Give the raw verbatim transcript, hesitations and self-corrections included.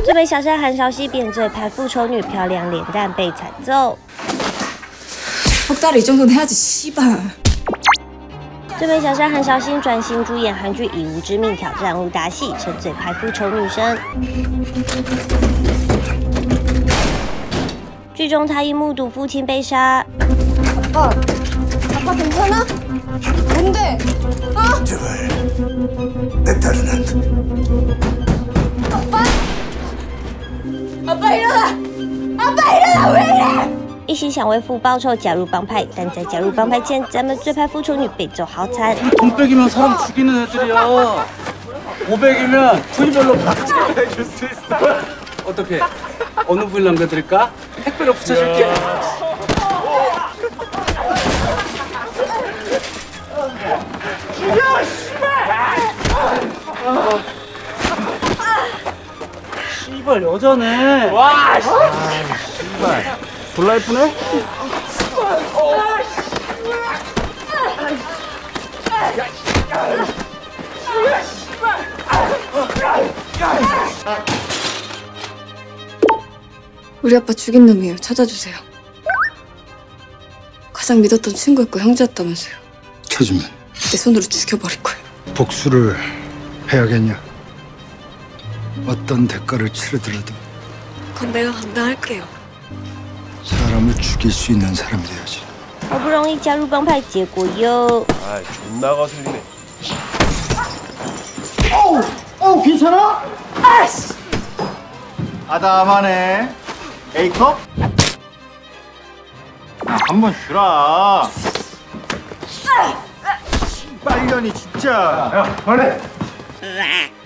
最美小三韩韶熙变罪拍复仇女，漂亮脸蛋被惨揍。 석 달에 이 정도는 해야지, 씨발. 最美小三韩韶熙转型主演韩剧《以无之命挑战武打戏》，称最拍复仇女神。剧中她因目睹父亲被杀。 아빠, 아빠 괜찮아? 뭔데? 어? 제발 내 딸은 아빠? 아빠 일어나! 아빠 일어나! 왜 이래! 一心想为父报仇，加入帮派，但在加入帮派前，咱们最拍复仇女被揍好惨。 돈백이면 사람 죽이는 애들이야. 오백이면 부위별로 박제해줄 수 있어. 어떻게? 어느 부위 남겨드릴까? 택배로 붙여줄게. 죽여, 씨발! 씨발 여자네. 와, 씨발. 졸라 예쁘네? 우리 아빠 죽인 놈이에요. 찾아주세요. 가장 믿었던 친구였고 형제였다면서요. 찾으면 내 손으로 죽여버릴 거예요. 복수를 해야겠냐? 어떤 대가를 치르더라도 그건 내가 감당할게요. 사람을 죽일 수 있는 사람이 돼야지. 好不容易加入帮派，结果又…… 아, 존나 거슬리네. 어우, 어우, 괜찮아? 아씨! 아담하네. A컵? 한 번 주라. 빨년이 진짜. 야, 빨리.